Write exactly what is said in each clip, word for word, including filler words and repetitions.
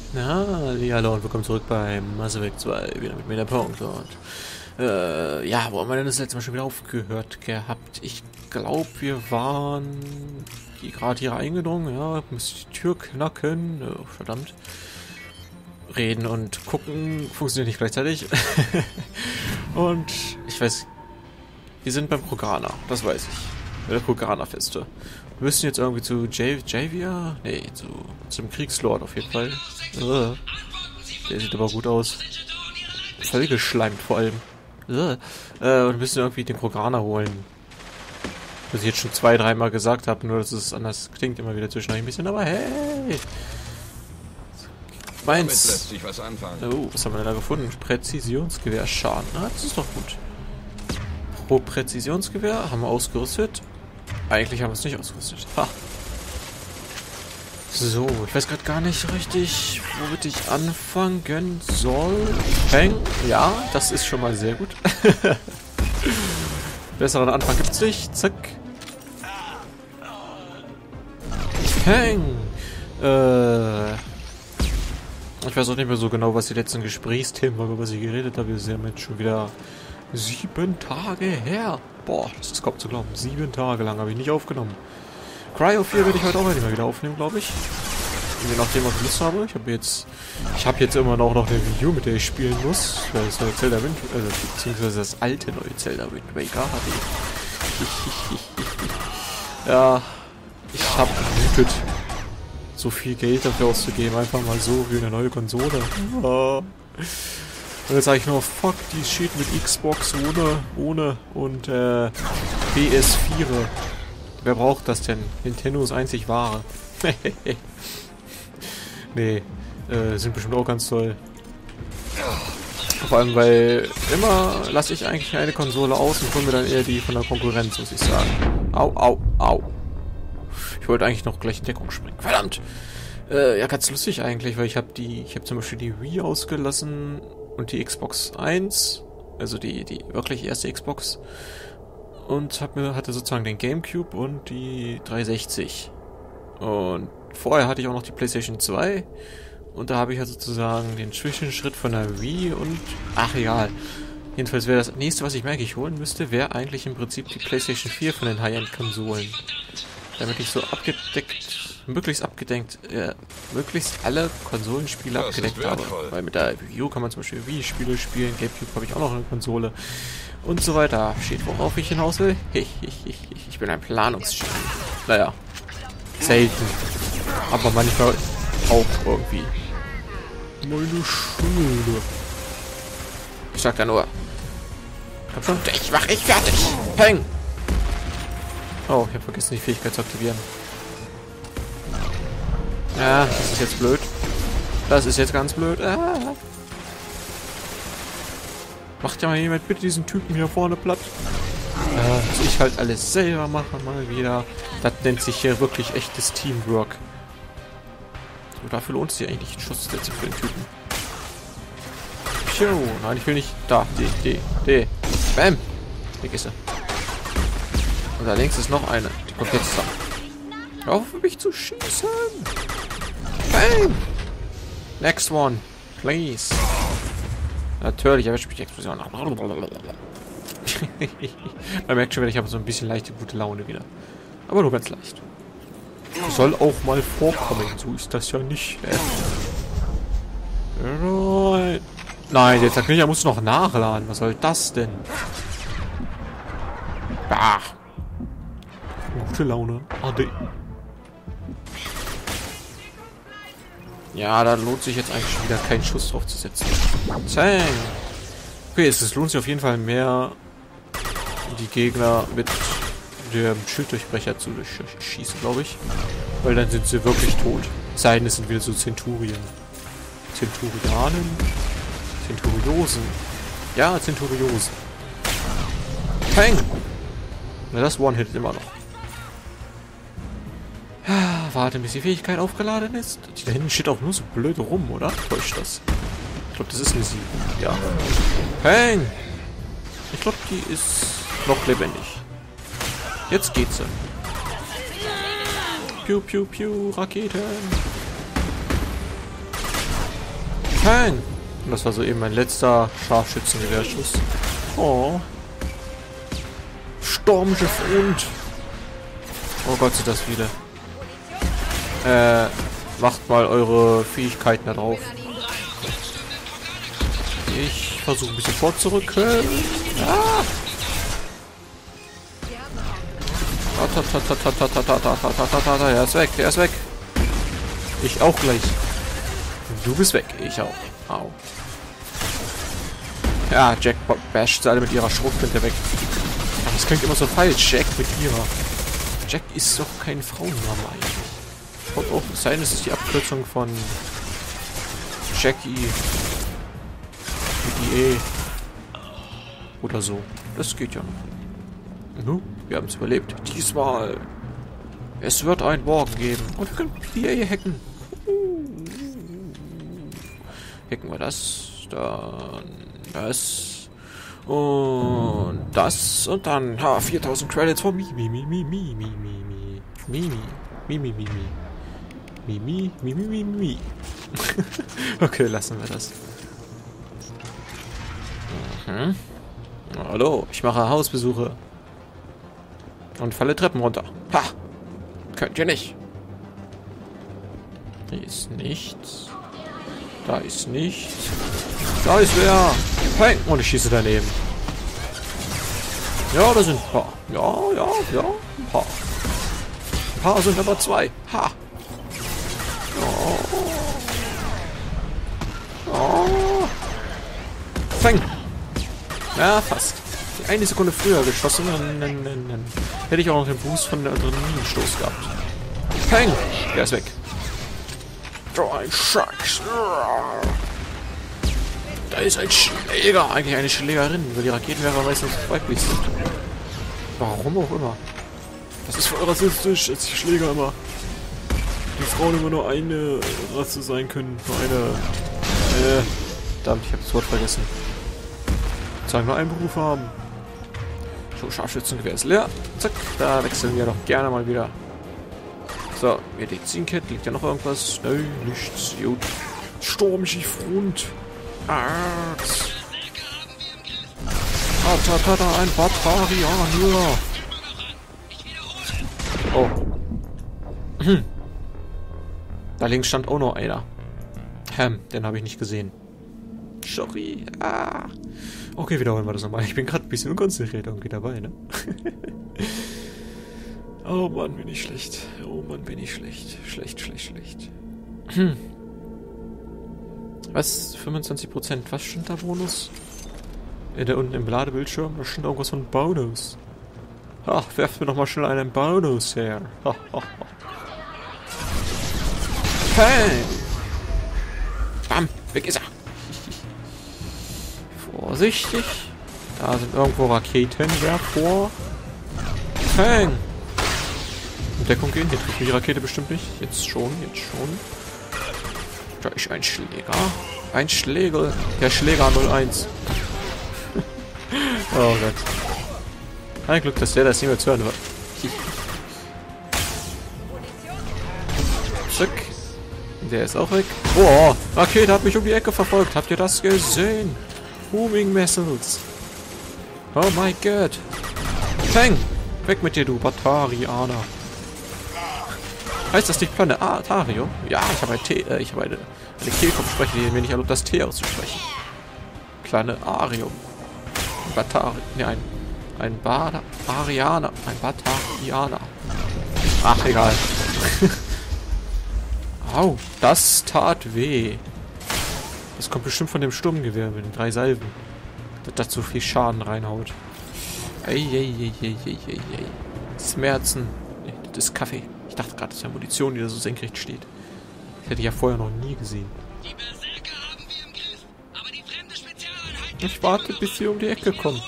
Na, ja, hallo und willkommen zurück bei Mass Effect zwei, wieder mit mir der Punkt. Und, äh, ja, wo haben wir denn das letzte Mal schon wieder aufgehört gehabt? Ich glaube, wir waren die gerade hier eingedrungen, ja, müsste die Tür knacken, oh, verdammt. Reden und gucken funktioniert nicht gleichzeitig. Und ich weiß, wir sind beim Kroganer, das weiß ich. Bei der Kroganer-Feste. Wir müssen jetzt irgendwie zu Jav Javia? Nee, zu zum Kriegslord auf jeden Fall. Uh, der sieht aber gut aus. Voll geschleimt vor allem. Uh, äh, und müssen irgendwie den Kroganer holen. Was ich jetzt schon zwei, dreimal gesagt habe, nur dass es anders klingt immer wieder zwischendurch ein bisschen, aber hey! Meins! Lässt sich was anfangen. Oh, was haben wir denn da gefunden? Präzisionsgewehr Schaden. Ah, das ist doch gut. Pro Präzisionsgewehr haben wir ausgerüstet. Eigentlich haben wir es nicht ausgerüstet. Ha. So, ich weiß gerade gar nicht richtig, womit ich anfangen soll. Peng. Ja, das ist schon mal sehr gut. Besseren Anfang gibt's nicht. Zack. Peng. Äh. Ich weiß auch nicht mehr so genau, was die letzten Gesprächsthemen waren, über was ich geredet habe. Wir sind jetzt schon wieder sieben Tage her. Boah, das ist kaum zu glauben. Sieben Tage lang habe ich nicht aufgenommen. Cryo vier werde ich heute auch nicht mehr wieder aufnehmen, glaube ich. Je nachdem, was ich Lust habe. Ich habe jetzt, ich habe jetzt immer noch, noch eine Video, mit der ich spielen muss. Das neue Zelda Wind, also beziehungsweise das alte neue Zelda Wind Waker hatte ich. Ja, ich habe gewütet, so viel Geld dafür auszugeben, einfach mal so wie eine neue Konsole. Ja. Und jetzt sage ich nur, fuck, die Shit mit Xbox ohne, ohne und äh, P S vier. Wer braucht das denn? Nintendo ist einzig wahre. Nee, äh, sind bestimmt auch ganz toll. Vor allem, weil immer lasse ich eigentlich eine Konsole aus und hole mir dann eher die von der Konkurrenz, muss ich sagen. Au, au, au. Ich wollte eigentlich noch gleich in Deckung springen. Verdammt! Äh, ja, ganz lustig eigentlich, weil ich habe die, ich habe zum Beispiel die Wii ausgelassen und die Xbox eins, also die, die wirklich erste Xbox. Und hab mir, hatte sozusagen den Gamecube und die dreihundertsechzig. Und vorher hatte ich auch noch die PlayStation zwei. Und da habe ich ja sozusagen den Zwischenschritt von der Wii und... Ach, egal. Jedenfalls wäre das nächste, was ich mir eigentlich holen müsste, wäre eigentlich im Prinzip die PlayStation vier von den High-End-Konsolen. Damit ich so abgedeckt, möglichst abgedeckt, äh, möglichst alle Konsolenspiele Das abgedeckt habe. Weil mit der Wii U kann man zum Beispiel Wii-Spiele spielen, Gamecube habe ich auch noch eine Konsole und so weiter. Steht, worauf ich hinaus will? Ich bin ein Planungsgenie. Naja, selten. Aber manchmal auch irgendwie. Meine Schule. Ich sag da nur. Komm schon, ich mach ich fertig. Peng! Oh, ich habe vergessen, die Fähigkeit zu aktivieren. Ja, das ist jetzt blöd. Das ist jetzt ganz blöd. Ah. Macht ja mal jemand bitte diesen Typen hier vorne platt. Äh, muss ich halt alles selber machen, mal wieder. Das nennt sich hier wirklich echtes Teamwork. So, dafür lohnt es sich eigentlich einen Schuss zu setzen für den Typen. Piu. Nein, ich will nicht. Da, D, D, D. Bam. Weg ist er. Und da links ist noch eine. Die kommt jetzt da. Hör auf, mich zu schießen. Bang. Next one. Please. Natürlich erwischt mich die Explosion. Man merkt schon wieder, ich habe so ein bisschen leichte gute Laune wieder. Aber nur ganz leicht. Soll auch mal vorkommen. So ist das ja nicht. Äh. Nein, jetzt sagt nicht, er muss noch nachladen. Was soll das denn? Ach. Gute Laune. Ade. Ja, da lohnt sich jetzt eigentlich schon wieder keinen Schuss drauf zu setzen. Zang. Okay, es, es lohnt sich auf jeden Fall mehr, die Gegner mit dem Schilddurchbrecher zu schießen, glaube ich. Weil dann sind sie wirklich tot. Es sei denn, es sind wieder so Zenturien. Zenturianen? Zenturiosen. Ja, Zenturiosen. Peng! Na, das One-Hit immer noch. Warte, bis die Fähigkeit aufgeladen ist. Die da hinten steht auch nur so blöd rum, oder? Täuscht das? Ich glaube, das ist eine sieben. Ja. Peng! Ich glaube, die ist noch lebendig. Jetzt geht's sie. Piu, piu, piu, Raketen. Peng! Und das war so eben mein letzter Scharfschützengewehrschuss. Oh. Sturmschiff und... Oh Gott, sind das viele. Äh, macht mal eure Fähigkeiten da drauf. Ich versuche ein bisschen vorzurücken. Ah! Der ist weg, der ist weg. Ich auch gleich. Du bist weg, ich auch. Au. Ja, Jack basht sie alle mit ihrer Schrotflinte weg. Aber das klingt immer so falsch. Jack mit ihrer. Jack ist doch kein Frauenname eigentlich. Und auch sein, es ist die Abkürzung von Jackie mit I E. Oder so. Das geht ja noch. Nu, wir haben es überlebt. Diesmal. Es wird einen Morgen geben. Und wir können hier hier hacken. Hacken wir das. Dann das. Und das. Und dann. Ha, viertausend Credits von Mimi. Mimi, Mimi, Mimi, Mimi. Mimi, Mimi, Mimi. Mimi, Mimi, Mimi, Mimi. Okay, lassen wir das. Mhm. Hallo, ich mache Hausbesuche. Und falle Treppen runter. Ha! Könnt ihr nicht. Hier ist nichts. Da ist nichts. Da ist wer. Hey! Und ich schieße daneben. Ja, da sind ein paar. Ja, ja, ja. Ein paar. Ein paar sind aber zwei. Ha! Oh. Oh. Fang! Ja, fast. Die eine Sekunde früher geschossen, dann, dann, dann, dann hätte ich auch noch den Boost von der Adrenalinstoß gehabt. Peng! Der ist weg. So ein Scheiß. Da ist ein Schläger. Eigentlich eine Schlägerin, weil die Raketenwerfer meistens weiblich sind. Warum auch immer. Das ist voll rassistisch, als die Schläger immer. Die Frauen immer nur eine Rasse sein können. Nur eine. Äh. Verdammt, ich habe das Wort vergessen. Sagen nur einen Beruf haben. So, Scharfschützengewehr ist leer. Zack, da wechseln wir doch gerne mal wieder. So, Medizin-Kit. Liegt ja noch irgendwas? Nö, nichts. Gut. Sturmschiff und Axt. Ah, da, da, da, ein Batarianer. Oh. Hm. Da links stand auch noch einer. Hm, den habe ich nicht gesehen. Sorry. Ah. Okay, wiederholen wir das nochmal. Ich bin gerade ein bisschen unkonzentriert irgendwie dabei, ne? Oh Mann, bin ich schlecht. Oh Mann, bin ich schlecht. Schlecht, schlecht, schlecht. Hm. Was? fünfundzwanzig Prozent. Was stand da Bonus? In der unten im Ladebildschirm? Da stand irgendwas von Bonus. Ach, werft mir doch mal schnell einen Bonus her. Ha, ha, ha. Hey! Bam! Weg ist er! Vorsichtig. Da sind irgendwo Raketenwerfer. Peng! In Deckung gehen. Hier trifft die Rakete bestimmt nicht. Jetzt schon, jetzt schon. Da ist ein Schläger. Ein Schläger. Der Schläger null eins. Oh Gott. Ein Glück, dass der das nicht mehr zu hören wird. Zack. Der ist auch weg. Boah, Rakete hat mich um die Ecke verfolgt. Habt ihr das gesehen? Booming Missiles. Oh mein Gott. Peng! Weg mit dir, du Batarianer. Heißt das nicht Planetario? Ja, ich habe ein T, äh, ich habe eine, eine Kehlkopfsprecher, die mir nicht erlaubt, das T auszusprechen. Planetarium. Ein Batari, ne, ein, ein Batarianer. Ein Batarianer. Ach, egal. Au, das tat weh. Das kommt bestimmt von dem Sturmgewehr mit den drei Salven. Das das so viel Schaden reinhaut. Eieieiei. Schmerzen. Nee, das ist Kaffee. Ich dachte gerade, das wäre Munition, die da so senkrecht steht. Das hätte ich ja vorher noch nie gesehen. Die Berserker haben wir im Griff, aber die fremde Spezialeinheit... Ich warte, bis sie um die Ecke kommen.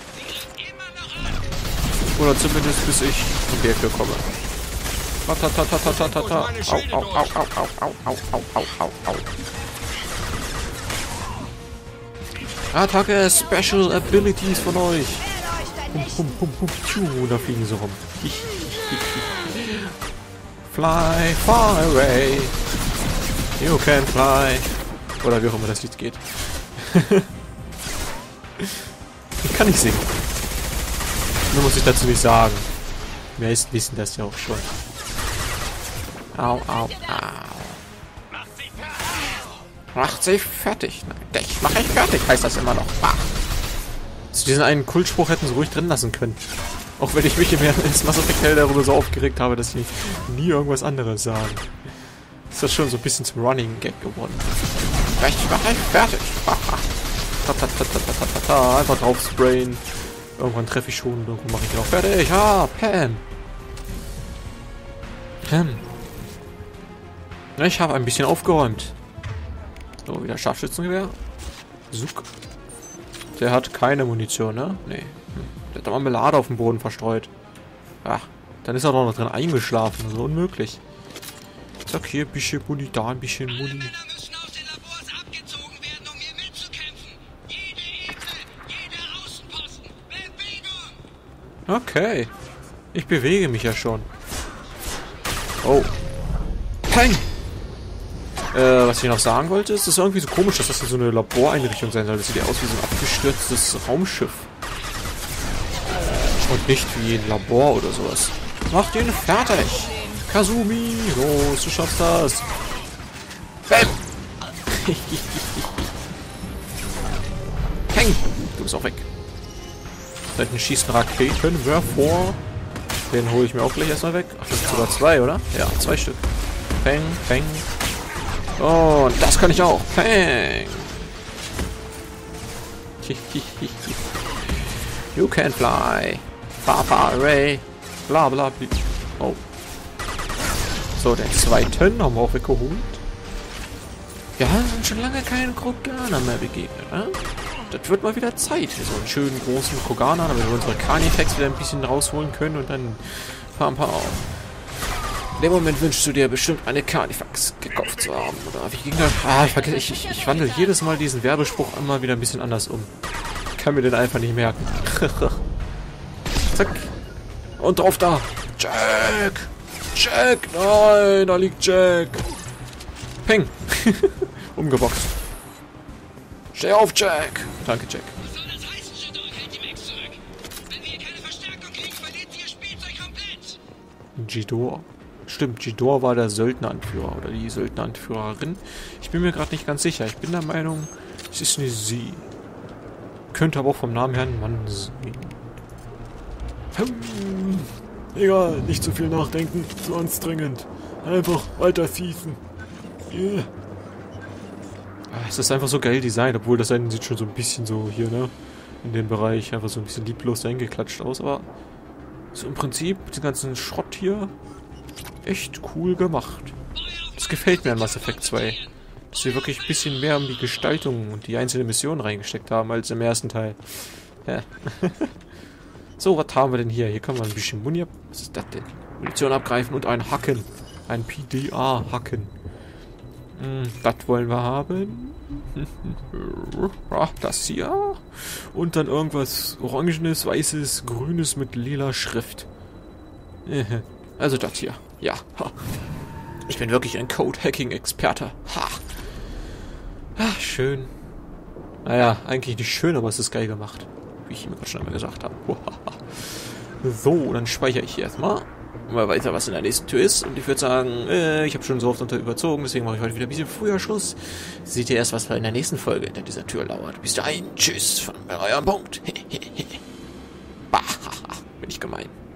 Oder zumindest bis ich um die Ecke komme. Tatatatatata. Au, au, au, au, au, au, au, au, au, au, au. Attacke, Special Abilities von euch. Pum, pum, pum, pum, tschu, da fliegen sie rum. Fly far away. You can fly. Oder wie auch immer das Lied geht. Ich kann nicht singen. Nur muss ich dazu nicht sagen. Meisten wissen das ja auch schon. Au, au, au. Macht sie fertig. Nein, dich mache ich fertig, heißt das immer noch. Ah. Also diesen einen Kultspruch hätten sie ruhig drin lassen können. Auch wenn ich mich im Mass Effect Hell darüber so aufgeregt habe, dass sie nie irgendwas anderes sagen. Ist das schon so ein bisschen zum Running Gag geworden. Ich mache ich fertig. Einfach drauf sprayen. Irgendwann treffe ich schon und irgendwann mache ich ihn auch fertig. Ah, Pam. Pam. Ich habe ein bisschen aufgeräumt. So, wieder Scharfschützengewehr. Suk. Der hat keine Munition, ne? Nee. Der hat Marmelade auf dem Boden verstreut. Ach, dann ist er doch noch drin eingeschlafen. So unmöglich. Zack, hier ein bisschen Muni, da ein bisschen Muni. Okay. Ich bewege mich ja schon. Oh. Peng! Äh, was ich noch sagen wollte, ist, es ist irgendwie so komisch, dass das so eine Laboreinrichtung sein soll. Das sieht ja aus wie so ein abgestürztes Raumschiff. Und nicht wie ein Labor oder sowas. Mach den fertig! Kazumi! Los, du schaffst das! Bam! Peng! Du bist auch weg. Da hinten schießen Raketenwerfer. Den hole ich mir auch gleich erstmal weg. Ach, das sind sogar zwei, oder? Ja, zwei Stück. Peng, peng. Oh, und das kann ich auch. Peng. You can fly. Far, far away. Bla, bla, bla. Oh. So, den zweiten haben wir auch weggeholt. Wir haben schon lange keinen Kroganer mehr begegnet, ne? Das wird mal wieder Zeit für so einen schönen großen Kroganer, damit wir unsere Carnifex wieder ein bisschen rausholen können und dann fahren ein paar auf. In dem Moment wünschst du dir bestimmt eine Carnifex gekauft zu haben, oder? Wie ging das? Ah, ich vergesse, ich, ich, ich wandle jedes Mal diesen Werbespruch immer wieder ein bisschen anders um. Ich kann mir den einfach nicht merken. Zack. Und drauf da. Jack! Jack! Nein, da liegt Jack! Peng! Umgeboxt. Steh auf, Jack! Danke, Jack. Was soll das heißen, Shador? Hält die Max zurück. Wenn wir hier keine Verstärkung kriegen, verliert ihr Spielzeug komplett. Jidor. Stimmt, Jidor war der Söldneranführer oder die Söldneranführerin. Ich bin mir gerade nicht ganz sicher. Ich bin der Meinung, es ist eine sie. Könnte aber auch vom Namen her ein Mann sein. Hm. Egal, nicht zu viel nachdenken, zu anstrengend. Einfach weiter schießen. Yeah. Es ist einfach so geil designt, obwohl das eine sieht schon so ein bisschen so hier, ne? In dem Bereich einfach so ein bisschen lieblos eingeklatscht aus, aber so im Prinzip den ganzen Schrott hier echt cool gemacht. Das gefällt mir an Mass Effect zwei. Dass wir wirklich ein bisschen mehr um die Gestaltung und die einzelnen Missionen reingesteckt haben als im ersten Teil. Ja. So, was haben wir denn hier? Hier können wir ein bisschen Muni ab... Was ist das denn? Munition abgreifen und ein Hacken. Ein P D A-Hacken. Hm, das wollen wir haben. Das hier. Und dann irgendwas Orangenes, Weißes, Grünes mit lila Schrift. Also das hier. Ja. Ich bin wirklich ein Code-Hacking-Experte. Ha. Ach, schön. Naja, eigentlich nicht schön, aber es ist geil gemacht. Wie ich mir gerade schon einmal gesagt habe. So, dann speichere ich hier erstmal. Mal weiter, was in der nächsten Tür ist. Und ich würde sagen, äh, ich habe schon so oft unter überzogen, deswegen mache ich heute wieder ein bisschen früher Schluss. Seht ihr erst, was in der nächsten Folge hinter dieser Tür lauert. Bis dahin, tschüss von eurem Punkt. Bah, bin ich gemein.